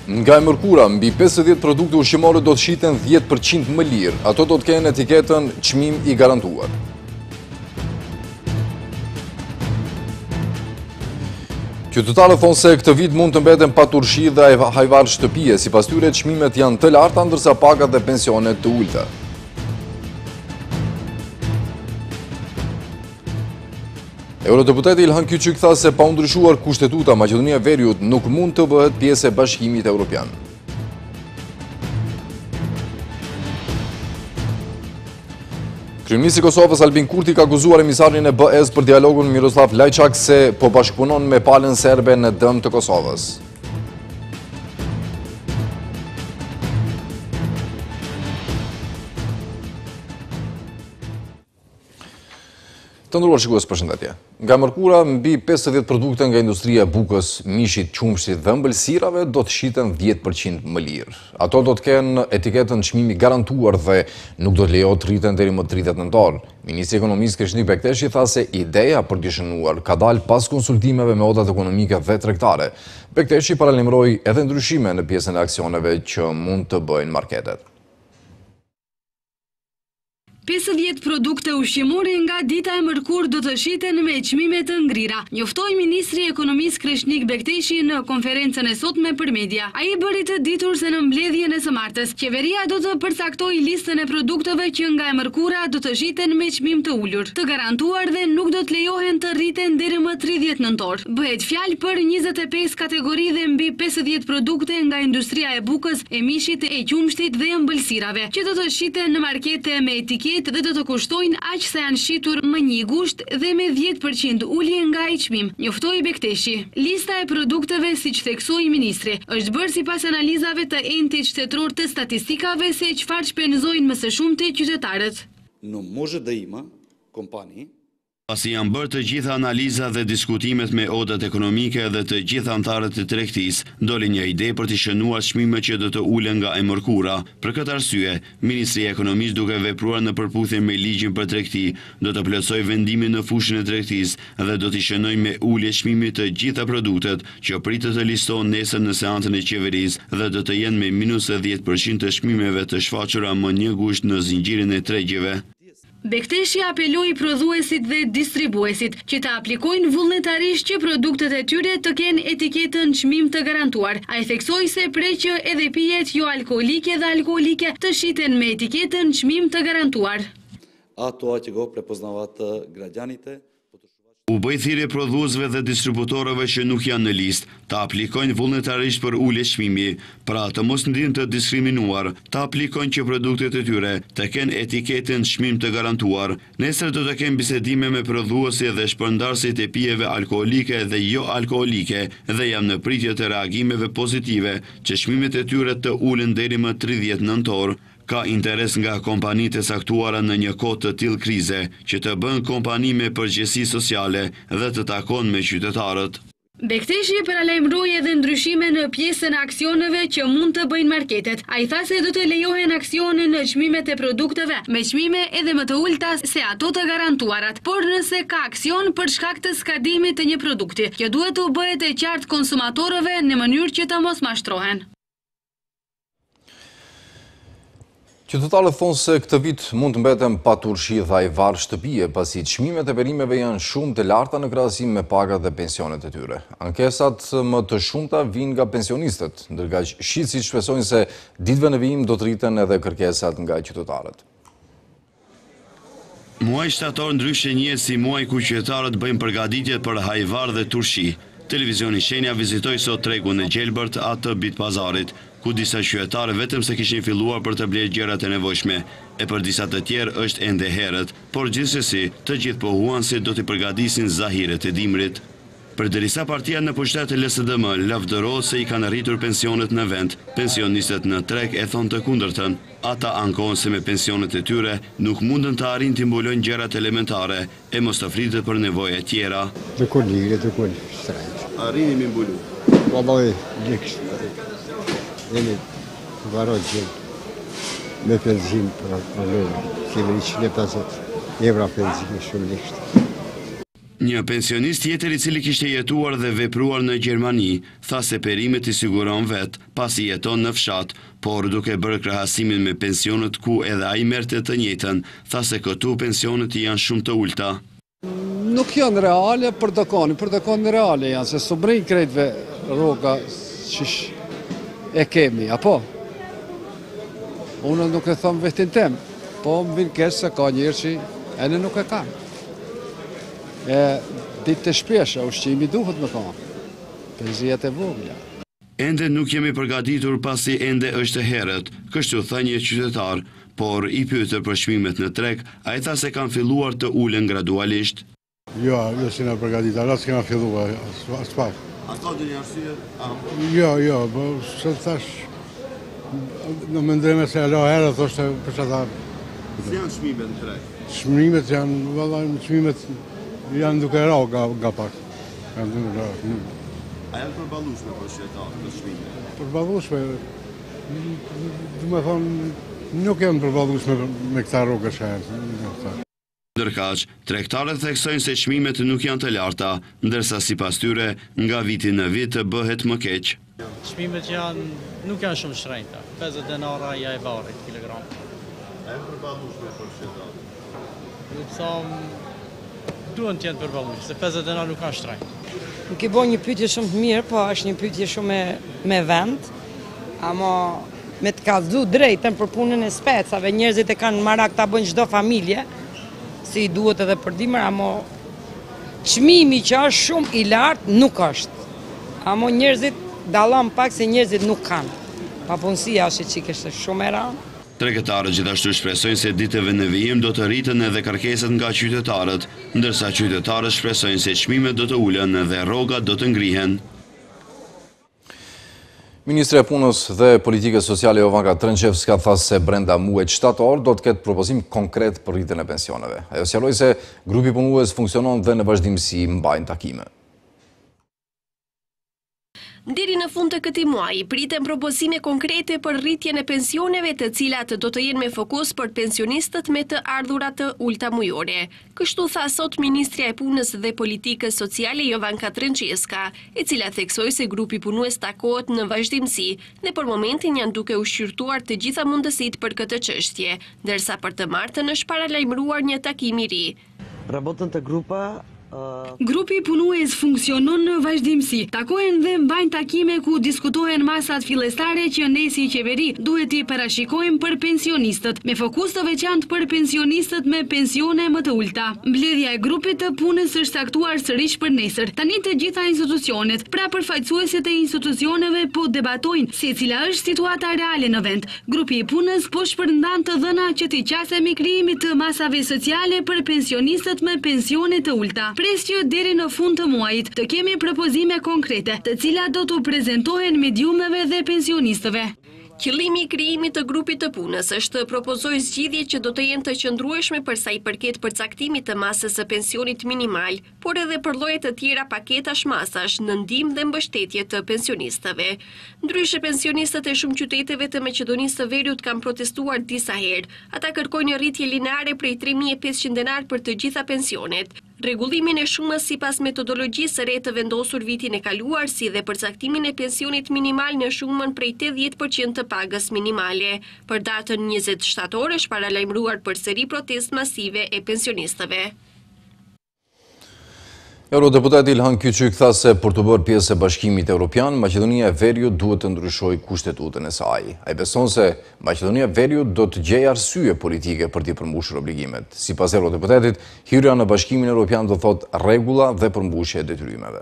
Nga e mërkura, mbi 50 produkte ushqimore do të shiten 10% më lirë. Ato do të kenë etiketën çmim i garantuar. Qytetarët thonë se këtë vit mund të mbeten pa turshi dhe hajvar shtëpie, sipas tyre çmimet janë të larta ndërsa pagat dhe pensionet të ulta. Eurodeputati Ilhan Kyçük tha se pa u ndryshuar kushtetuta, Maqedonia e Veriut nuk mund të bëhet pjesë e Bashkimit Evropian. Kryeministri i Kosovës Albin Kurti ka akuzuar emisarin e BE-s për dialogun Miroslav Lajçak se po bashkëpunon me palën serbe në dëm të Kosovës. Të nderuar shikues, përshëndetje. Nga mërkura, mbi 50 produkte nga industria e bukës, mishit, qumshtit dhe ëmbëlsirave do të shiten 10% më lirë. Ato do të kenë etiketën çmimi garantuar dhe nuk do të lejohet rriten deri më 30 nëntor. Ministri i Ekonomisë Krishnik Bekteshi tha se ideja për të shënuar ka dalë pas konsultimeve me odat ekonomike dhe tregtare. Bekteshi paralajmëroi edhe ndryshime në pjesën e aksioneve që mund të bëjnë marketet. 50 produkte ushqimore nga dita e mërkur do të shiten me çmime të ngrira, njoftoi Ministri i Ekonomisë Krishnik Bekteshi në konferencën e sotme për media. Ai bëri të ditur se në mbledhjen e së martës, qeveria do të përcaktojë listën e produkteve që nga e mërkura do të shiten me çmim të ulur, të garantuar dhe nuk do të lejohen të rriten deri më 30 nëntor. Bëhet fjalë për 25 kategori dhe mbi 50 produkte nga industria e bukës, e mishit, e qumshtit dhe ëmbëlsirave, që do të shiten në markete me etiketë dhe do të kushtojnë aq sa janë shitur më një gusht dhe me 10% ulje nga i çmim, njoftoi Bekteshi. Lista e produkteve, siç theksoi ministri, është bërë sipas analizave të entit shtetëror të statistikave se çfarë shpenzojnë më së shumti qytetarët. Nuk može da ima kompani. Pasi janë bërë të gjitha analiza dhe diskutimet me odat ekonomike dhe të gjitha anëtarët e tregtisë, doli një ide për të shënuar çmimet që do të ulen nga e mërkura. Për këtë arsye, Ministri i Ekonomisë, duke vepruar në përputhje me ligjin për tregti, do të plotësojë vendimin në fushën e tregtisë dhe do t'i shënojë me ulje çmimi të gjitha produktet që pritet të listohen nesër në seancën e qeverisë dhe do të jenë me minus 10% të çmimeve të shfaqura më një gusht në zinxhirin e tregjeve. Bekteshi apeloi prodhuesit dhe distribuesit që të aplikojnë vullnetarisht që produktet e tyre të kenë etiketën çmim të garantuar. Ai theksoi se preqë edhe pijet jo alkoolike dhe alkoolike të shiten me etiketën çmim të garantuar. Ato që go prepoznawat građanite. U bëj thirrje prodhuesve dhe distributorëve që nuk janë në listë, të aplikojnë vullnetarisht për ulje çmimi, pra të mos ndihen të diskriminuar, të aplikojnë që produktet e tyre të kenë etiketën çmim të garantuar. Nesër do të kemë bisedime me prodhuesi dhe shpërndarësit e pijeve alkoolike dhe jo alkoolike dhe jam në pritje të reagimeve pozitive që çmimet e tyre të ulen deri më 30 nëntor. Ka interes nga kompanitë e saktuara në një kohë të tillë krize që të bën kompani me përgjegjësi sociale dhe të takon me qytetarët. Bekteshi paralajmëroi edhe ndryshime në pjesën e aksioneve që mund të bëjnë marketet. Ai tha se do të lejohen aksione në çmimet e produkteve me çmime edhe më të ulta se ato të garantuarat, por nëse ka aksion për shkak të skadimit të një produkti, që duhet të bëhet e qartë konsumatorëve në mënyrë që të mos mashtrohen. Qytetarët thonë se këtë vit mund të mbeten pa turshi dhe ajvar shtëpie, pasi çmimet e perimeve janë shumë të larta në krahasim me pagat dhe pensionet e tyre. Ankesat më të shumta vijnë nga pensionistët, ndërkaq shitësit shpresojnë se ditëve në vijim do të rriten edhe kërkesat nga qytetarët. Muaji shtator ndryshe njihet si muaji ku qytetarët bëjnë përgatitje për hajvar dhe turshi. Televizioni Shenja vizitoi sot tregun e Gjelbërt atë Bitpazarit, ku disa qytetarë vetëm se kishin filluar për të blerë gjërat e nevojshme, e për disa të tjerë është ende herët, por gjithsesi të gjithë pohuanësit do t'i përgatisin zahiret e dimrit. Përderisa partia në pushtet e LSDM lavdërohet se i kanë rritur pensionet në vend, pensionistët në treg e thonë të kundërtën. Ata ankohen se me pensionet e tyre nuk mundën të arrin të mbulojnë gjërat elementare e mos të flitet për nevoja tjera. Arrini mi mbulu. Jemi varoj me penzim për probleme. Kemi 150 evra penzim shumë lishtë. Një pensionist tjetër i cili kishte jetuar dhe vepruar në Gjermani, tha se perimet i siguron vetë, pasi jeton në fshat, por duke bërë krahasimin me pensionet ku edhe ai merrte të njëjtën, tha se këtu pensionet janë shumë të ulta. Nuk janë reale për dokanin reale janë, se së bëjnë krejtve rroga që e kemi, apo? Unë nuk e thëmë vetin tem, po më vinë kesh se ka njërë që ene nuk e kanë. Ditë të shpesha, ushqimi duhet me ka, penzijet e vogla. Ende nuk jemi përgatitur pasi ende është herët, kështu tha një qytetar, por i pyetur për çmimet në treg, ai tha se kanë filluar të ulen gradualisht. Jo, si na përgatitur, as kena filluar, as pak. A ka ndonjë arsye? Jo, po se thash, në mendreme se alo herët, thoshte për çfarë. Si janë çmimet në treg? Çmimet janë, vallai, çmimet janë duke rao nga pak. Janë duke rao. A janë përballueshme për qytetarët të çmimeve? Përballueshme, du me thonë, nuk janë përballueshme me këta rroga që janë. Ndërkaq, tregtarët theksojnë se çmimet nuk janë të larta, ndërsa sipas tyre nga viti në vit bëhet më keq. Çmimet nuk janë shumë shtrenjta, 50 denara ja e varrit kilogram. A janë përballueshme për qytetarët? Ju them, duhen të jenë përballueshme, se 50 denara nuk kanë shtrenjtë. Nuk i bën një pyetje shumë të mirë, po është një pyetje shumë me vend, ama me të kallëzu drejtën për punën e specave, njerëzit e kanë marak ta bëjnë çdo familje, si i duhet edhe përdimër, ama çmimi që është shumë i lartë nuk është. Ama njerëzit dallon pak se njerëzit nuk kanë. Papunësia është çike shumë e rëndë. Tregtarët gjithashtu shpresojnë se ditëve në vijim do të rritën edhe kërkesat nga qytetarët, ndërsa qytetarët shpresojnë se çmimet do të ulen dhe rrogat do të ngrihen. Ministre e Punës dhe Politikës Sociale Jovanka Trënqevska tha se brenda muajit shtator do të ketë propozim konkret për rritjen e pensioneve. Ajo sqaroi se grupi punues funksionon dhe në vazhdimsi mbajnë takime. Deri në fund të këtij muaji priten propozime konkrete për rritjen e pensioneve, të cilat do të jenë me fokus për pensionistët me të ardhurat të ulta mujore. Kështu tha sot Ministrja e Punës dhe Politikës Sociale Jovanka Trënqevska, e cila theksoi se grupi punues takohet në vazhdimsi dhe për momentin janë duke ushqyrtuar të gjitha mundësitë për këtë çështje, ndërsa për të martën është paralajmëruar një takim i ri. Работен të grupa Grupi punues funksionon në vazhdimsi. Takohen dhe mbajnë takime ku diskutohen masat fillestare që ne si qeveri duhet t'i parashikojmë për pensionistët, me fokus të veçantë për pensionistët me pensione më të ulta. Mbledhja e grupit të punës është saktuar sërish për nesër. Tani të gjitha institucionet, pra përfaqësuesit e institucioneve po debatojnë se cila është situata reale në vend. Grupi i punës po shpërndan të dhëna që t'i qasemi krijimit të masave sociale për pensionistët me pensione të ulta. Presqë deri në fund të muajit të kemi propozime konkrete, të cilat do të prezantohen mediumeve dhe pensionistëve. Qëllimi i krijimit të grupit të punës është të propozojë zgjidhje që do të jenë të qëndrueshme për sa i përket përcaktimit të masës së pensionit minimal, por edhe për lloje të tjera paketash masash në ndihmë dhe mbështetje të pensionistëve. Ndryshe, pensionistët e shumë qyteteve të Maqedonisë së Veriut kanë protestuar disa herë. Ata kërkojnë një rritje lineare prej 3.500 denar për të gjitha pensionet. Rregullimin e shumës sipas metodologjisë së re të vendosur vitin e kaluar, si dhe përcaktimin e pensionit minimal në shumën prej 80% të pagës minimale. Për datën 20 shtator është paralajmëruar përsëri protestë masive e pensionistëve. Eurodeputati Ilhan Kyçük tha se për të bërë pjesë e Bashkimit Evropian, Maqedonia e Veriut duhet të ndryshojë kushtetutën e saj. Ai beson se Maqedonia e Veriut do të gjejë arsye politike për t'i përmbushur obligimet. Sipas eurodeputatit, hyrja në Bashkimin Evropian do thotë rregulla dhe përmbushje e detyrimeve.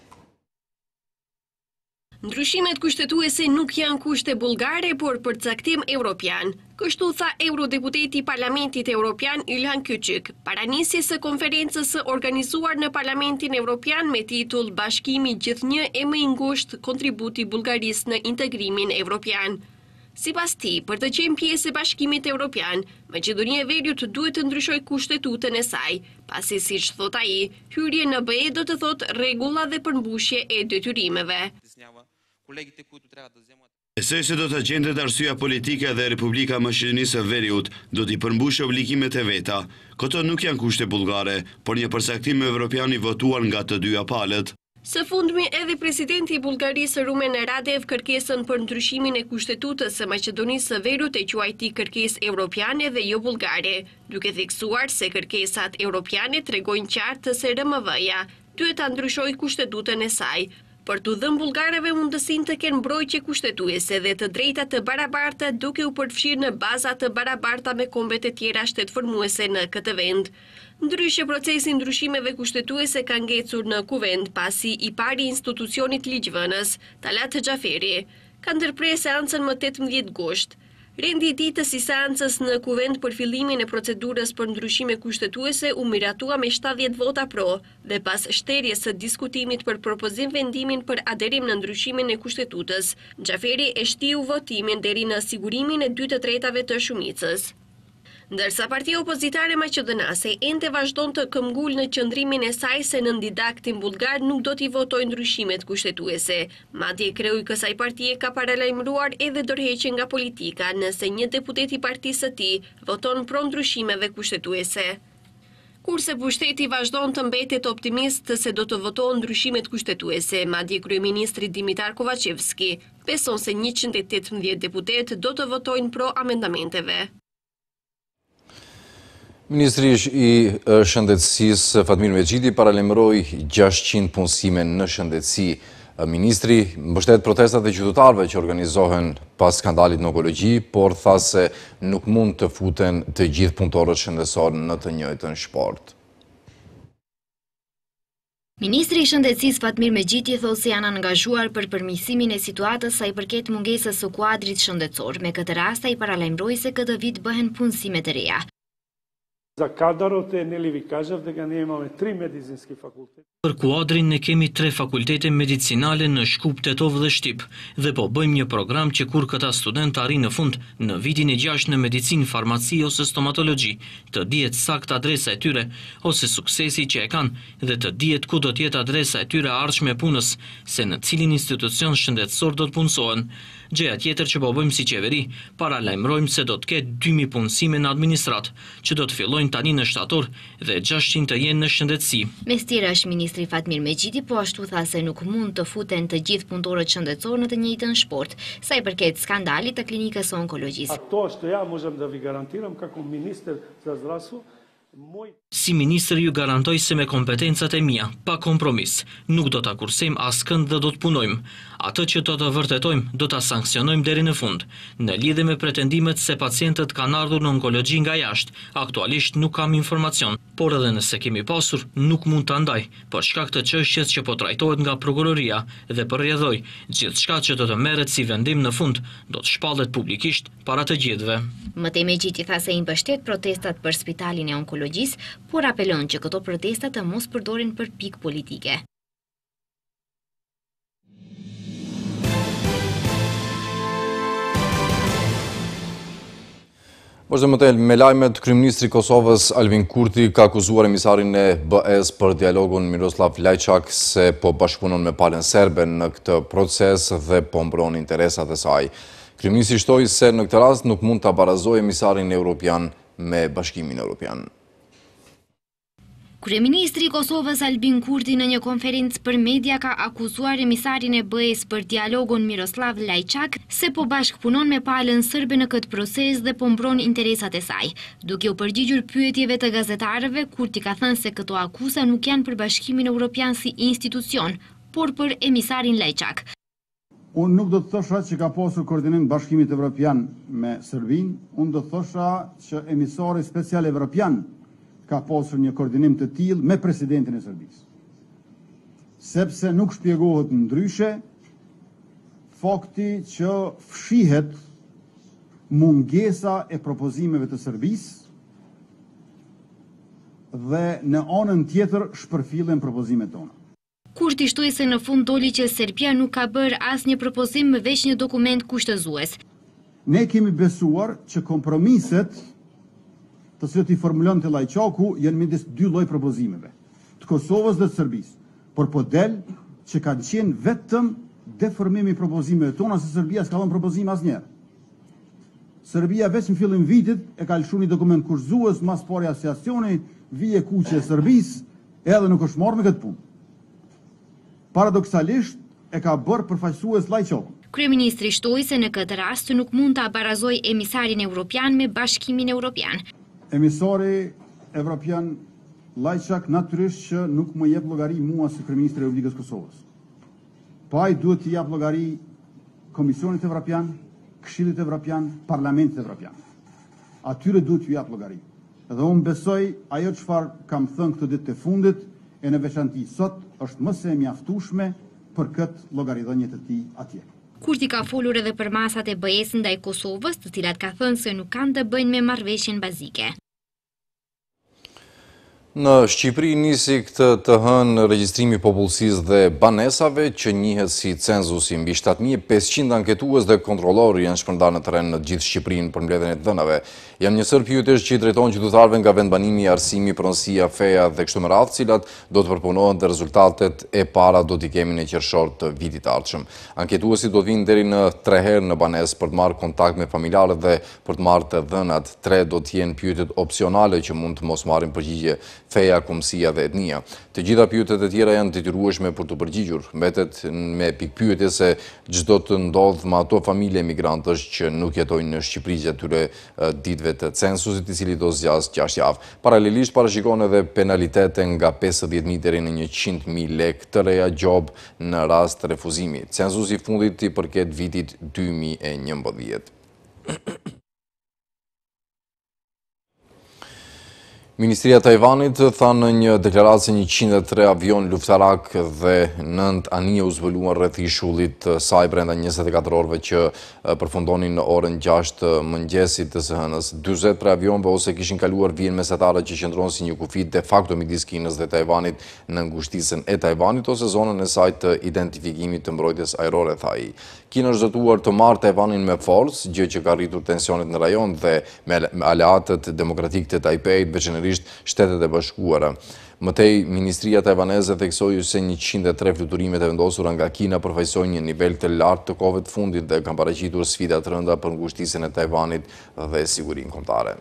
Ndryshimet kushtetuese nuk janë kushte bullgare, por përcaktim evropian. Kështu tha eurodeputati i Parlamentit Evropian Ilhan Kyçük, para nisjes së konferencës së organizuar në Parlamentin Evropian me titull Bashkimi gjithnjë e më i ngushtë, kontributi i Bullgarisë në integrimin evropian. Sipas tij, për të qenë pjesë e Bashkimit Evropian, Maqedonia e Veriut duhet të ndryshojë kushtetutën e saj, pasi siç thot ai, hyrje në BE do të thotë rregulla dhe përmbushje e detyrimeve. Besoj se do të gjendet arsyeja politike dhe Republika Maqedonisë së Veriut do t'i përmbushë obligimet e veta. Këto nuk janë kushte bullgare, por një përcaktim evropian i votuar nga të dyja palët. Së fundmi edhe presidenti i Bullgarisë Rumen Radev kërkesën për ndryshimin e kushtetutës së Maqedonisë së Veriut e quajti kërkesë europiane dhe jo bullgare, duke theksuar se kërkesat europiane tregojnë qartë se RMV-ja duhet ta ndryshojë kushtetutën e saj, për t'u dhënë bullgarëve mundësinë të kenë mbrojtje kushtetuese dhe të drejta të barabarta duke u përfshirë në baza të barabarta me kombet e tjera shtetformuese në këtë vend. Ndryshe procesi ndryshimeve kushtetuese ka ngecur në kuvend pasi i pari institucionit ligjvënës, Talat Xhaferi, ka ndërprer seancën më 18 gusht. Rendi i ditës i seancës në kuvend për fillimin e procedurës për ndryshime kushtetuese u miratua me 70 vota pro dhe pas shterjes së diskutimit për propozim vendimin për aderim në ndryshimin e kushtetutës, Xhaferi e shtiu votimin deri në sigurimin e 2/3 të shumicës. Ndërsa partia opozitare maqedonase ende vazhdon të këmbgul në qëndrimin e saj se nëndidaktin bullgar nuk do t'i votojë ndryshimet kushtetuese. Madje kreu i kësaj partie ka paralajmëruar edhe dorëheqjen nga politika nëse një deputet i partisë së tij voton pro ndryshimeve kushtetuese. Kurse pushteti vazhdon të mbetet optimist se do të votojnë ndryshimet kushtetuese, madje kryeministri Dimitar Kovacevski beson se 118 deputet do të votojnë pro amendamenteve. Ministri i Shëndetësisë Fatmir Mexhiti paralajmëroi 600 punësime në shëndetësi. Ministri mbështet protestat e qytetarëve që organizohen pas skandalit në onkologji, por tha se nuk mund të futen të gjithë punëtorët shëndetësor në të njëjtën shport. Ministri i Shëndetësisë Fatmir Mexhiti thotë se janë angazhuar për përmirësimin e situatës sa i përket mungesës së kuadrit shëndetësor. Me këtë rast ai paralajmëroi se këtë vit bëhen punësime të reja. За кадрот нели ви кажав дека ние имаме 3 медицински факултети. Për kuadrin ne kemi 3 fakultete medicinale në Shkup, Tetov dhe Shtip dhe po bëjmë një program që kur këta student arrin në fund në vitin e 6 në medicinë, farmaci ose stomatologji, të dihet sakt adresa e tyre ose suksesi që e kanë dhe të dihet ku do të jetë adresa e tyre ardhshme e punës, se në cilin institucion shëndetësor do të punësohen. Gjëja tjetër që po bëjmë si qeveri, paralajmërojmë se do të ketë 2000 punësime në administratë, që do të fillojnë tani në shtator dhe 600 të jenë në shëndetësi. Mes tjerash, ministri Fatmir Mexhiti po ashtu tha se nuk mund të futen të gjithë punëtorët shëndetësor në të njëjtën shport, sa i përket skandalit të klinikës së onkologjisë. To što ja možem da vi garantiram kako minister za zdravstvo, Si ministër ju garantoj se me kompetencat e mia, pa kompromis, nuk do ta kursejmë askënd dhe do të punojmë. Atë që do të vërtetojmë, do ta sankcionojmë deri në fund. Në lidhje me pretendimet se pacientët kanë ardhur në onkologji nga jashtë, aktualisht nuk kam informacion, por edhe nëse kemi pasur, nuk mund ta ndaj, për shkak të çështjes që po trajtohet nga prokuroria dhe përrjedhoj, gjithçka që do të merret si vendim në fund, do të shpallet publikisht para të gjithëve. Mëtej Mexhiti tha se i mbështet protestat për spitalin e onkologjisë, por apelon që këto protesta të mos përdoren për pikë politike. Me lajmet, kryeministri i Kosovës Albin Kurti ka akuzuar emisarin e BE-s për dialogun Miroslav Lajçak se po bashkëpunon me palën serbe në këtë proces dhe po mbron interesat e saj. Kryeministri shtoi se në këtë rast nuk mund ta barazojë emisarin evropian me Bashkimin Evropian. Kryeministri i Kosovës Albin Kurti në një konferencë për media ka akuzuar emisarin e BE-s për dialogun Miroslav Lajçak se po bashkëpunon me palën serbe në këtë proces dhe po mbron interesat e saj. Duke u përgjigjur pyetjeve të gazetarëve, Kurti ka thënë se këto akuza nuk janë për Bashkimin Evropian si institucion, por për emisarin Lajçak. Unë nuk do të thosha që ka pasur koordinim Bashkimit Evropian me Serbinë, unë do të thosha që emisari special evropian ka pasur një koordinim të tillë me presidentin e Serbisë. Sepse nuk shpjegohet ndryshe fakti që fshihet mungesa e propozimeve të Serbisë dhe në anën tjetër shpërfillen propozimet tona. Kurti shtoi se në fund doli që Serbia nuk ka bërë asnjë propozim me veç një dokument kushtëzues. Ne kemi besuar që kompromiset të cilat i formulon të Lajçaku janë midis dy lloj propozimeve, të Kosovës dhe të Serbisë, por po del që kanë qenë vetëm deformimi propozimeve tona se Serbia s'ka dhënë propozime asnjëherë. Serbia veç në fillim vitit e ka lëshuar një dokument kurzues mas pari asociacioni vije kuqe e Serbisë edhe nuk është marrë me këtë punë. Paradoksalisht e ka bërë përfaqësues Lajçokun. Kryeministri shtoi se në këtë rast nuk mund ta barazojë emisarin evropian me Bashkimin Evropian. Emisari evropian Lajçak natyrisht që nuk më jep llogari mua si kryeministri i Republikës Kosovës. Po ai duhet t'i jap llogari Komisionit Evropian, Këshillit Evropian, Parlamentit Evropian. Atyre duhet t'ju jap llogari. Dhe unë besoj ajo çfarë kam thënë këtë ditë të fundit e në veçanti sot është më se mjaftueshme për këtë llogaridhënie të tij atje. Kurti ka folur edhe për masat e BE-s ndaj Kosovës, të cilat ka thënë se nuk kanë të bëjnë me marrëveshjen bazike. Në Shqipëri nisi këtë të hënë regjistrimi popullsisë dhe banesave që njihet si cenzusi. Mbi 7500 anketues dhe kontrollorë janë shpërndarë në teren në gjithë Shqipërinë për mbledhjen e dhënave. Janë një sër pyetjesh që i drejtohen qytetarëve nga vendbanimi, arsimi, pronësia, feja dhe kështu me radhë, cilat do të përpunohen dhe rezultatet e para do t'i kemi në qershor të vitit të ardhshëm. Anketuesit do të vinë deri në 3 herë në banesë për të marrë kontakt me familjarët dhe për të marrë të dhënat. 3 do të jenë pyetjet opsionale që mund të mos marrin përgjigje: feja, kombësia dhe etnia. Të gjitha pyetjet e tjera janë detyrueshme për të përgjigjur. Mbetet me pikpyetje se ç'do të ndodhë me ato familje emigrantësh që nuk jetojnë në Shqipëri gjatë atyre ditëve të censusit, i cili do zgjas 6 javë. Paralelisht parashikon edhe penalitete nga 50.000 deri në 100.000 lekë të reja gjob në rast të refuzimi. Censusi i fundit i përket vitit 2011. Ministria e Tajvanit tha në një deklaratë se 103 avion luftarak dhe 9 anije u zbuluan rreth ishullit saj brenda 24 orëve që përfundonin në orën 6 të mëngjesit të së hënës. 40 prej avionëve ose kishin kaluar vijën mesatare që qëndron si një kufi de facto midis Kinës dhe Tajvanit në ngushtisën e Tajvanit ose zonën e saj të identifikimit të mbrojtjes ajrore, tha ai. Kina është zëtuar të marrë Tajvanin me forcë, gjë që ka rritur tensionet në rajon dhe me aleatët demokratik të Tajpejt, veçanërisht Shtetet e Bashkuara. Mëtej, Ministria Tajvaneze theksoi se 103 fluturimet e vendosura nga Kina përfaqësojnë një nivel të lartë të kohëve të fundit dhe kanë paraqitur sfida të rënda për ngushtisjen e Tajvanit dhe sigurinë kombëtare.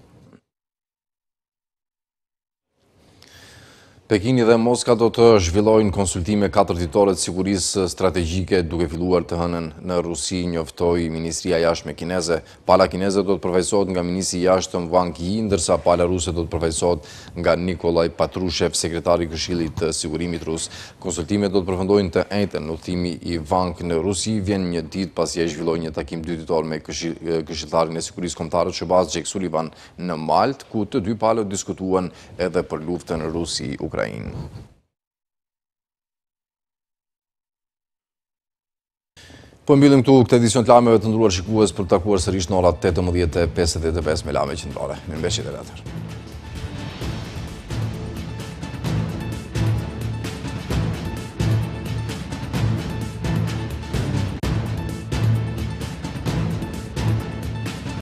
Pekini dhe Moska do të zhvillojnë konsultime 4 ditore të sigurisë strategjike duke filluar të hënën në Rusi, njoftoi Ministria e Jashtme kineze. Pala kineze do të përfaqësohet nga ministri i jashtëm Wang Yi, ndërsa pala ruse do të përfaqësohet nga Nikolaj Patrushev, sekretari i Këshillit të Sigurimit rus. Konsultimet do të përfundojnë të njëjtën. Udhëtimi i Wang në Rusi vjen një ditë pasi ai zhvilloi një takim 2 ditor me këshilltarin e sigurisë kombëtare Shehbaz Jake Sullivan në Maltë, ku të dy palët diskutuan edhe për luftën Rusi-Ukrainë. Po mbyllim këtu këtë edicion të lajmeve, të nderuar shikues, për të takuar sërish në orat 18:55 me lajme qendrore. Mirëmbëngjes e